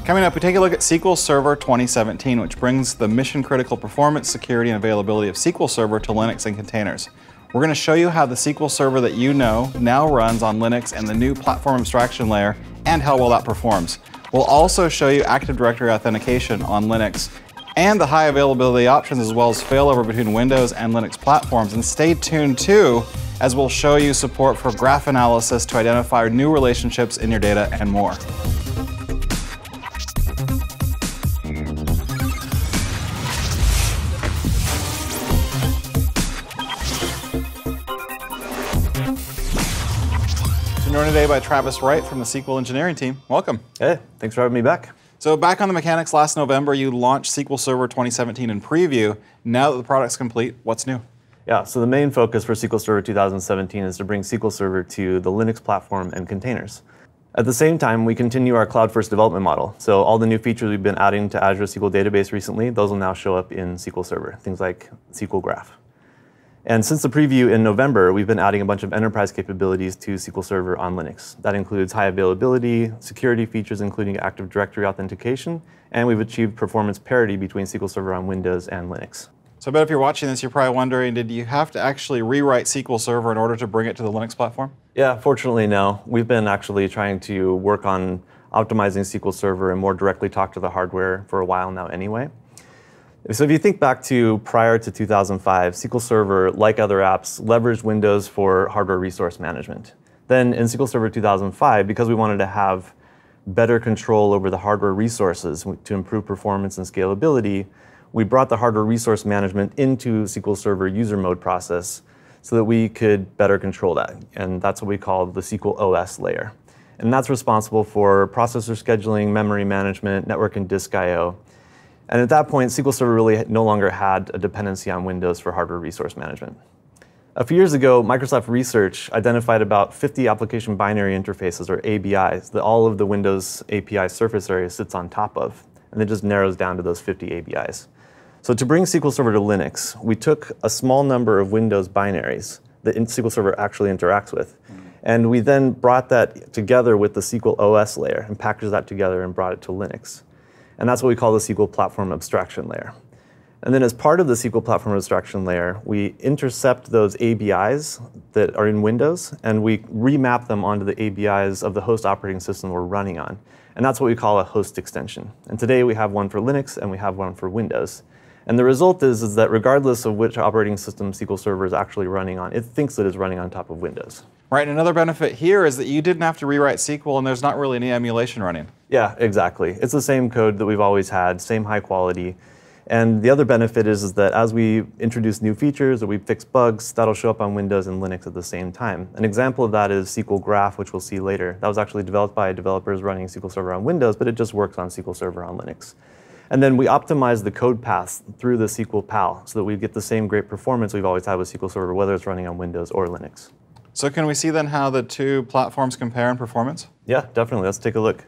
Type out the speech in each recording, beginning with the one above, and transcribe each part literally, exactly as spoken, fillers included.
Coming up, we take a look at S Q L Server twenty seventeen, which brings the mission-critical performance, security, and availability of S Q L Server to Linux and containers. We're going to show you how the S Q L Server that you know now runs on Linux and the new platform abstraction layer, and how well that performs. We'll also show you Active Directory authentication on Linux and the high availability options, as well as failover between Windows and Linux platforms. And stay tuned too, as we'll show you support for graph analysis to identify new relationships in your data and more. We're joined today by Travis Wright from the S Q L Engineering team. Welcome. Hey, thanks for having me back. So back on the mechanics last November, you launched S Q L Server twenty seventeen in preview. Now that the product's complete, what's new? Yeah, so the main focus for S Q L Server two thousand seventeen is to bring S Q L Server to the Linux platform and containers. At the same time, we continue our cloud-first development model. So all the new features we've been adding to Azure S Q L Database recently, those will now show up in S Q L Server, things like S Q L Graph. And since the preview in November, we've been adding a bunch of enterprise capabilities to S Q L Server on Linux. That includes high availability, security features including Active Directory authentication, and we've achieved performance parity between S Q L Server on Windows and Linux. So I bet if you're watching this, you're probably wondering, did you have to actually rewrite S Q L Server in order to bring it to the Linux platform? Yeah, fortunately, no. We've been actually trying to work on optimizing S Q L Server and more directly talk to the hardware for a while now anyway. So if you think back to prior to two thousand five, S Q L Server, like other apps, leveraged Windows for hardware resource management. Then in S Q L Server two thousand five, because we wanted to have better control over the hardware resources to improve performance and scalability, we brought the hardware resource management into S Q L Server user mode process so that we could better control that. And that's what we call the S Q L O S layer. And that's responsible for processor scheduling, memory management, network and disk I O. And at that point, S Q L Server really no longer had a dependency on Windows for hardware resource management. A few years ago, Microsoft Research identified about fifty application binary interfaces, or A B Is, that all of the Windows A P I surface area sits on top of. And it just narrows down to those fifty A B Is. So to bring S Q L Server to Linux, we took a small number of Windows binaries that S Q L Server actually interacts with. Mm-hmm. And we then brought that together with the S Q L O S layer and packaged that together and brought it to Linux. And that's what we call the S Q L Platform Abstraction layer. And then as part of the S Q L Platform Abstraction layer, we intercept those A B Is that are in Windows, and we remap them onto the A B Is of the host operating system we're running on. And that's what we call a host extension. And today we have one for Linux, and we have one for Windows. And the result is, is that regardless of which operating system S Q L Server is actually running on, it thinks that it's running on top of Windows. Right, and another benefit here is that you didn't have to rewrite S Q L, and there's not really any emulation running. Yeah, exactly. It's the same code that we've always had, same high quality. And the other benefit is, is that as we introduce new features or we fix bugs, that'll show up on Windows and Linux at the same time. An example of that is S Q L Graph, which we'll see later. That was actually developed by developers running S Q L Server on Windows, but it just works on S Q L Server on Linux. And then we optimize the code paths through the S Q L P A L so that we get the same great performance we've always had with S Q L Server, whether it's running on Windows or Linux. So can we see then how the two platforms compare in performance? Yeah, definitely. Let's take a look.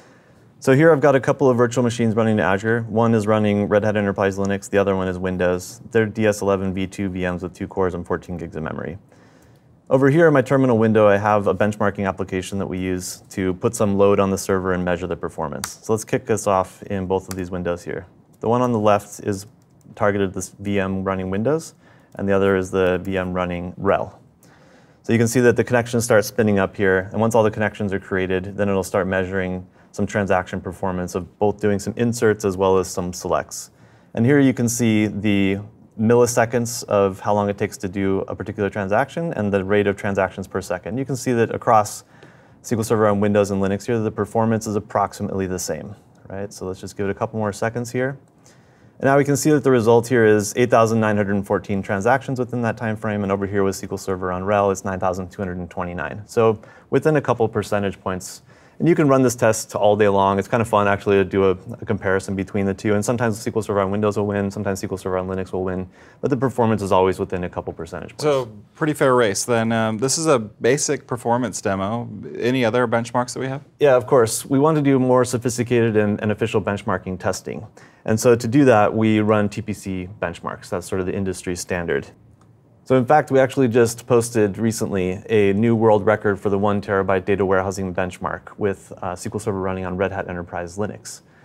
So here I've got a couple of virtual machines running in Azure. One is running Red Hat Enterprise Linux. The other one is Windows. They're D S eleven v two V Ms with two cores and fourteen gigs of memory. Over here in my terminal window, I have a benchmarking application that we use to put some load on the server and measure the performance. So let's kick this off in both of these windows here. The one on the left is targeted this V M running Windows, and the other is the V M running R E L. So you can see that the connections start spinning up here, and once all the connections are created, then it'll start measuring some transaction performance of both doing some inserts as well as some selects. And here you can see the milliseconds of how long it takes to do a particular transaction and the rate of transactions per second. You can see that across S Q L Server on Windows and Linux here, the performance is approximately the same, right? So let's just give it a couple more seconds here. And now we can see that the result here is eight thousand nine hundred fourteen transactions within that time frame, and over here with S Q L Server on R E L, it's nine thousand two hundred twenty-nine. So within a couple percentage points. And you can run this test all day long. It's kind of fun actually to do a, a comparison between the two. And sometimes S Q L Server on Windows will win, sometimes S Q L Server on Linux will win, but the performance is always within a couple percentage points. So pretty fair race. Then um, this is a basic performance demo. Any other benchmarks that we have? Yeah, of course. We want to do more sophisticated and, and official benchmarking testing. And so to do that, we run T P C benchmarks. That's sort of the industry standard. So in fact, we actually just posted recently a new world record for the one terabyte data warehousing benchmark with uh, S Q L Server running on Red Hat Enterprise Linux.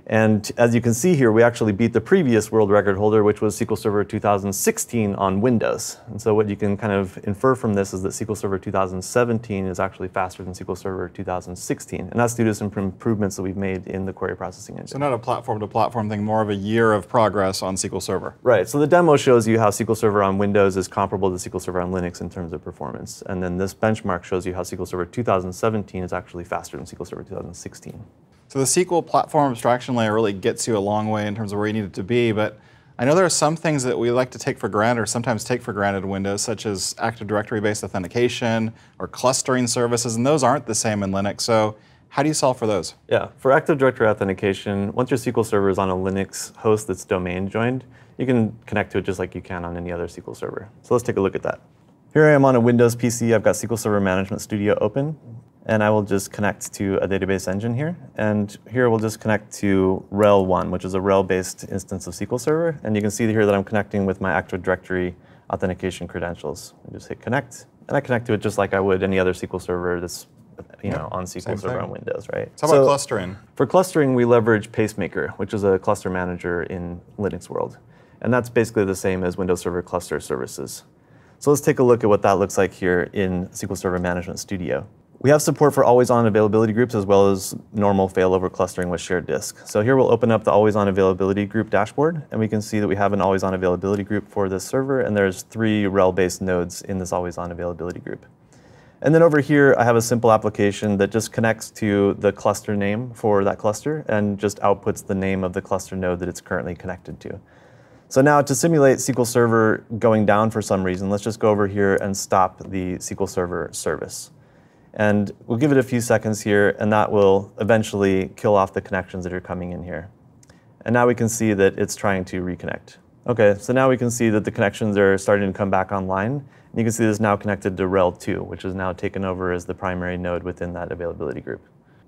And as you can see here, we actually beat the previous world record holder, which was S Q L Server two thousand sixteen on Windows. And so what you can kind of infer from this is that S Q L Server two thousand seventeen is actually faster than S Q L Server two thousand sixteen. And that's due to some improvements that we've made in the query processing engine. So not a platform-to-platform thing, more of a year of progress on S Q L Server. Right. So the demo shows you how S Q L Server on Windows is comparable to S Q L Server on Linux in terms of performance. And then this benchmark shows you how S Q L Server two thousand seventeen is actually faster than S Q L Server two thousand sixteen. So the S Q L platform abstraction layer really gets you a long way in terms of where you need it to be, but I know there are some things that we like to take for granted or sometimes take for granted in Windows, such as Active Directory-based authentication or clustering services, and those aren't the same in Linux. So how do you solve for those? Yeah, for Active Directory authentication, once your S Q L Server is on a Linux host that's domain joined, you can connect to it just like you can on any other S Q L Server. So let's take a look at that. Here I am on a Windows P C. I've got S Q L Server Management Studio open. And I will just connect to a database engine here. And here we'll just connect to rel one, which is a rel-based instance of S Q L Server. And you can see here that I'm connecting with my Active Directory authentication credentials. I just hit connect, and I connect to it just like I would any other S Q L Server that's you know, on S Q L Server on Windows, right? So how about clustering? For clustering, we leverage Pacemaker, which is a cluster manager in Linux world. And that's basically the same as Windows Server Cluster Services. So let's take a look at what that looks like here in S Q L Server Management Studio. We have support for always-on availability groups as well as normal failover clustering with shared disk. So here we'll open up the always-on availability group dashboard, and we can see that we have an always-on availability group for this server, and there's three rel-based nodes in this always-on availability group. And then over here, I have a simple application that just connects to the cluster name for that cluster and just outputs the name of the cluster node that it's currently connected to. So now to simulate S Q L Server going down for some reason, let's just go over here and stop the S Q L Server service. And we'll give it a few seconds here, and that will eventually kill off the connections that are coming in here. And now we can see that it's trying to reconnect. OK, so now we can see that the connections are starting to come back online. And you can see this is now connected to rel two, which is now taken over as the primary node within that availability group.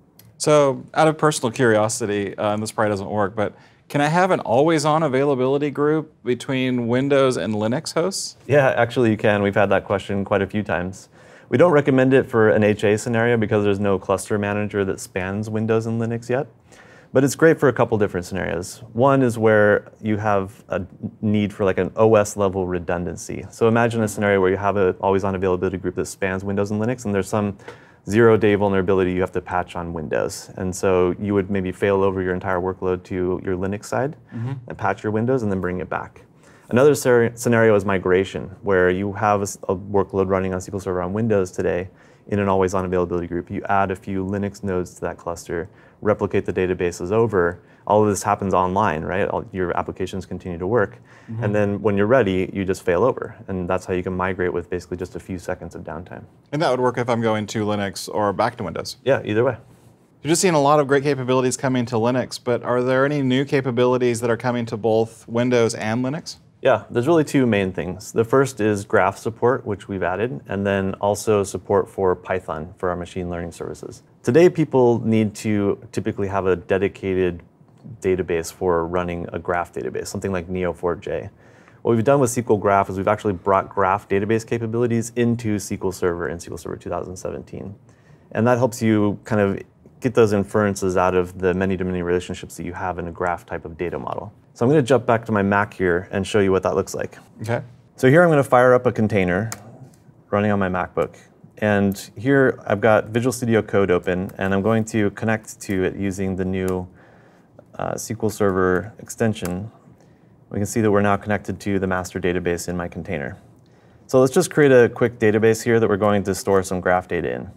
So out of personal curiosity, uh, and this probably doesn't work, but can I have an always-on availability group between Windows and Linux hosts? Yeah, actually you can. We've had that question quite a few times. We don't recommend it for an H A scenario because there's no cluster manager that spans Windows and Linux yet. But it's great for a couple different scenarios. One is where you have a need for like an O S level redundancy. So imagine a scenario where you have an always-on availability group that spans Windows and Linux, and there's some zero-day vulnerability you have to patch on Windows. And so you would maybe fail over your entire workload to your Linux side mm-hmm. and patch your Windows and then bring it back. Another scenario is migration, where you have a workload running on S Q L Server on Windows today in an always-on availability group. You add a few Linux nodes to that cluster, replicate the databases over. All of this happens online, right? All your applications continue to work. Mm-hmm. And then when you're ready, you just fail over. And that's how you can migrate with basically just a few seconds of downtime. And that would work if I'm going to Linux or back to Windows? Yeah, either way. You're just seeing a lot of great capabilities coming to Linux, but are there any new capabilities that are coming to both Windows and Linux? Yeah, there's really two main things. The first is graph support, which we've added, and then also support for Python for our machine learning services. Today, people need to typically have a dedicated database for running a graph database, something like N E O four J. What we've done with S Q L Graph is we've actually brought graph database capabilities into S Q L Server in S Q L Server two thousand seventeen. And that helps you kind of get those inferences out of the many-to-many relationships that you have in a graph type of data model. So I'm going to jump back to my Mac here and show you what that looks like. Okay. So here I'm going to fire up a container running on my MacBook. And here I've got Visual Studio Code open, and I'm going to connect to it using the new uh, S Q L Server extension. We can see that we're now connected to the master database in my container. So let's just create a quick database here that we're going to store some graph data in.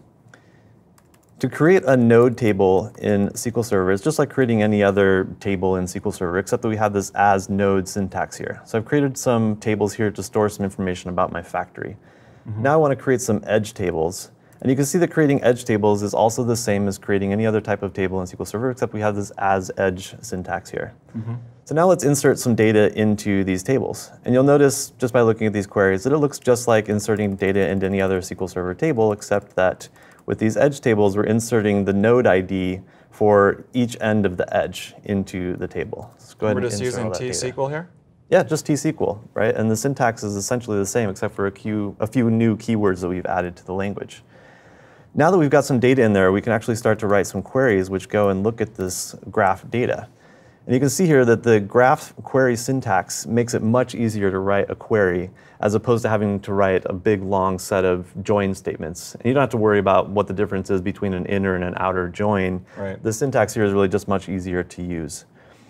To create a node table in S Q L Server is just like creating any other table in S Q L Server, except that we have this as node syntax here. So I've created some tables here to store some information about my factory. Mm-hmm. Now I want to create some edge tables. And you can see that creating edge tables is also the same as creating any other type of table in S Q L Server, except we have this as edge syntax here. Mm-hmm. So now let's insert some data into these tables. And you'll notice just by looking at these queries that it looks just like inserting data into any other S Q L Server table, except that with these edge tables, we're inserting the node I D for each end of the edge into the table. Let's go ahead we're and just insert using all that T S Q L data. here? Yeah, just T S Q L, right? And the syntax is essentially the same, except for a few, a few new keywords that we've added to the language. Now that we've got some data in there, we can actually start to write some queries which go and look at this graph data. And you can see here that the graph query syntax makes it much easier to write a query as opposed to having to write a big long set of join statements. And you don't have to worry about what the difference is between an inner and an outer join. Right. The syntax here is really just much easier to use.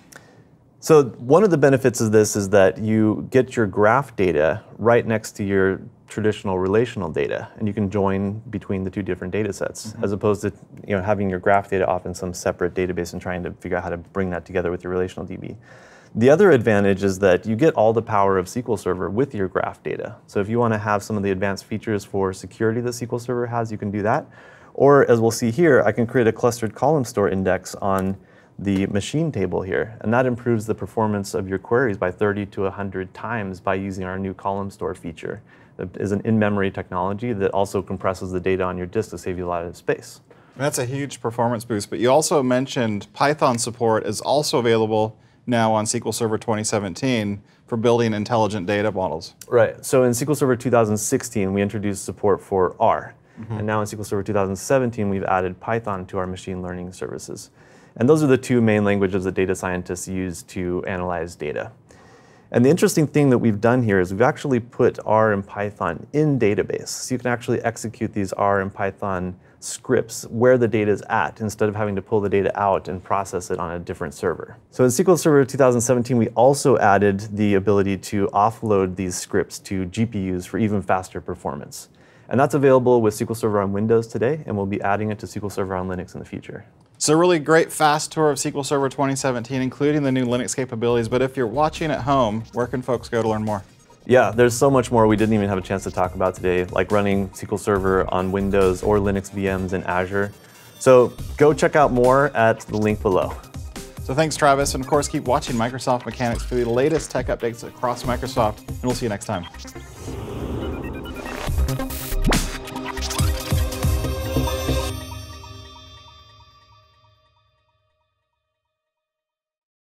So one of the benefits of this is that you get your graph data right next to your traditional relational data, and you can join between the two different data sets, mm-hmm. as opposed to you know, having your graph data off in some separate database and trying to figure out how to bring that together with your relational D B. The other advantage is that you get all the power of S Q L Server with your graph data. So if you want to have some of the advanced features for security that S Q L Server has, you can do that. Or as we'll see here, I can create a clustered column store index on the machine table here, and that improves the performance of your queries by thirty to one hundred times by using our new column store feature. It is an in-memory technology that also compresses the data on your disk to save you a lot of space. That's a huge performance boost, but you also mentioned Python support is also available now on S Q L Server twenty seventeen for building intelligent data models. Right, so in S Q L Server two thousand sixteen, we introduced support for R. Mm-hmm. And now in S Q L Server two thousand seventeen, we've added Python to our machine learning services. And those are the two main languages that data scientists use to analyze data. And the interesting thing that we've done here is we've actually put R and Python in database. So you can actually execute these R and Python scripts where the data is at instead of having to pull the data out and process it on a different server. So in S Q L Server two thousand seventeen, we also added the ability to offload these scripts to G P Us for even faster performance. And that's available with S Q L Server on Windows today, and we'll be adding it to S Q L Server on Linux in the future. So a really great fast tour of S Q L Server twenty seventeen, including the new Linux capabilities. But if you're watching at home, where can folks go to learn more? Yeah, there's so much more we didn't even have a chance to talk about today, like running S Q L Server on Windows or Linux V Ms in Azure. So go check out more at the link below. So thanks, Travis. And of course, keep watching Microsoft Mechanics for the latest tech updates across Microsoft. And we'll see you next time.